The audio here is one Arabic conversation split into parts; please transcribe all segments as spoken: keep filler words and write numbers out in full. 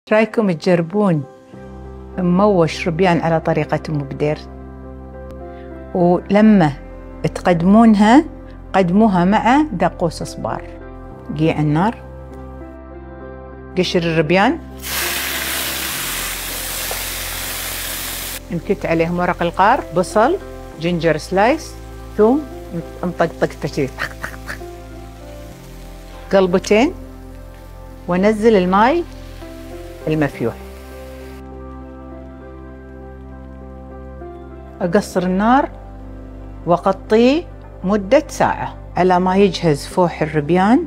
رايكم تجربون مموش ربيان على طريقة أم بدير، ولما تقدمونها قدموها مع دقوس صبار. قيع النار، قشر الربيان، نكت عليهم ورق القار، بصل، جنجر سلايس، ثوم مطقطق تشري طخ طخ طخ، قلبتين، ونزل الماي المفيوح. أقصر النار وأغطيه مدة ساعة على ما يجهز فوح الربيان.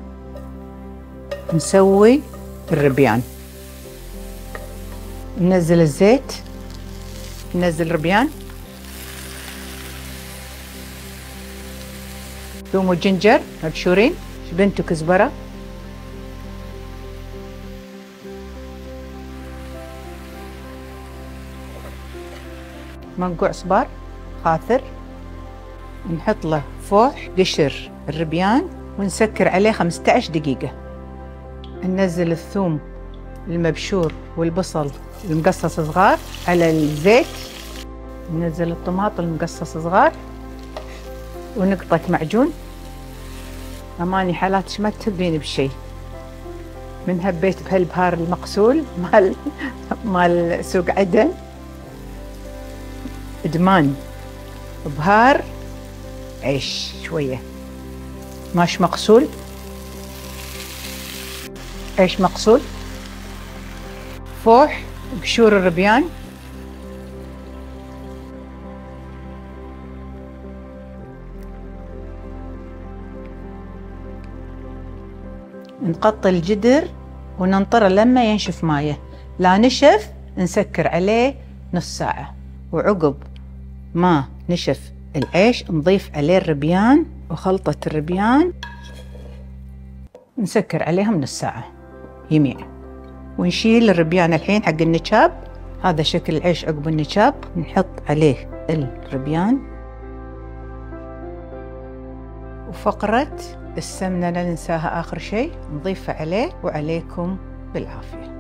نسوي الربيان، ننزل الزيت، ننزل الربيان، ثوم وجنجر مبشورين، بنت وكزبرة، منقوع صبار خاثر، نحط له فوح قشر الربيان ونسكر عليه خمسة عشر دقيقة. ننزل الثوم المبشور والبصل المقصص صغار على الزيت، ننزل الطماطم المقصص صغار ونقطة معجون. أماني حالات ما تهبين بشي، من هبيت بهالبهار المغسول مال مال سوق عدن، ادمان بهار عيش شوية، ماش مغسول، عيش مغسول، فوح، قشور الربيان، نقطي الجدر وننطره لما ينشف مايه. لا نشف نسكر عليه نص ساعة، وعقب ما نشف العيش نضيف عليه الربيان وخلطة الربيان، نسكر عليهم نص ساعة يميع، ونشيل الربيان الحين حق النشاب. هذا شكل العيش عقب النشاب، نحط عليه الربيان وفقرة السمنة لا ننساها آخر شيء نضيفها عليه، وعليكم بالعافية.